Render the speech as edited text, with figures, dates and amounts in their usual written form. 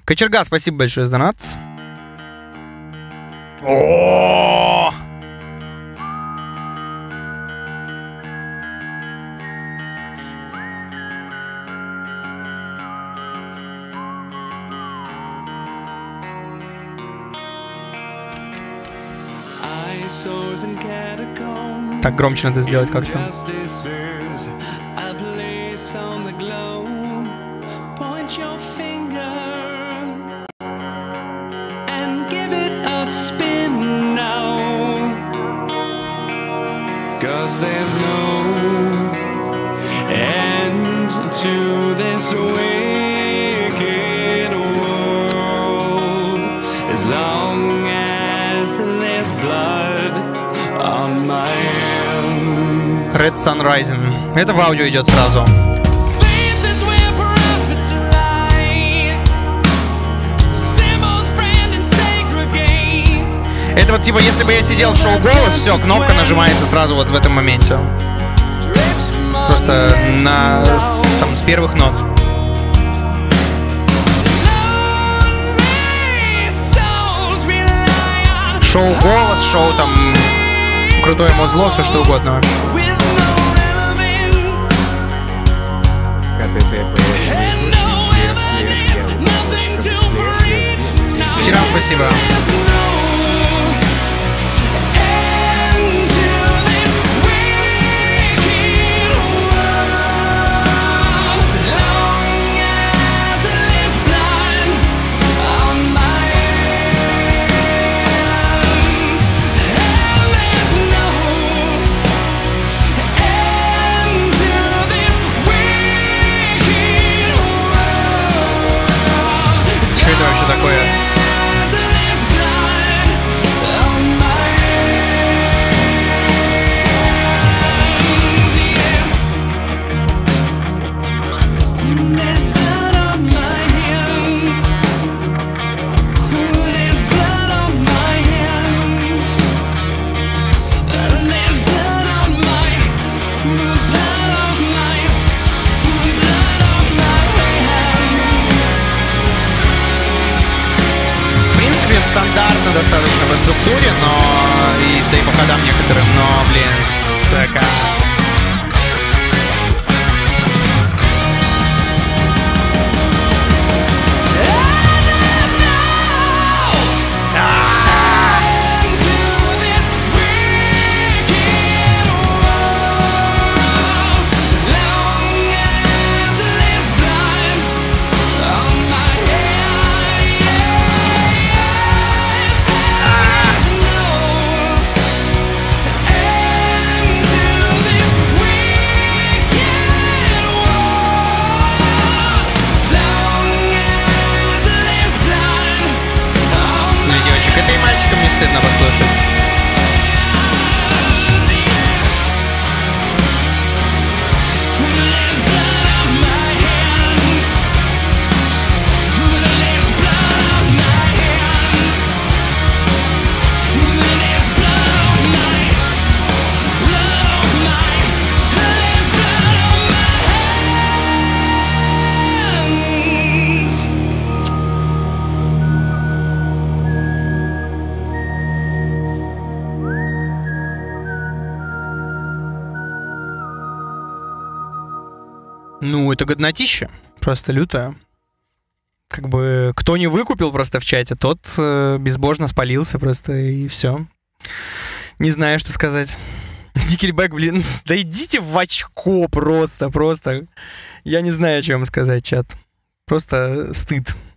Кочерга, спасибо большое за донат. О! Так громче надо сделать как-то. There's no end to this wicked world as long as there's blood on my hands. Red Sun Rising. Это в аудио идет сразу. Это вот типа, если бы я сидел в шоу «Голос», все, кнопка нажимается сразу вот в этом моменте. Просто с первых нот. Шоу «Голос», шоу там «Крутое музло», все что угодно вообще. Тиран, спасибо. Такое. Стандартно достаточно по структуре, но да и по ходам некоторым, но, блин, сука. Это и мальчикам не стыдно послушать. Ну, это годнотища, просто лютая. Как бы, кто не выкупил просто в чате, тот безбожно спалился просто, и все. Не знаю, что сказать. Никельбэк, блин, да идите в очко просто. Я не знаю, о чем сказать, чат. Просто стыд.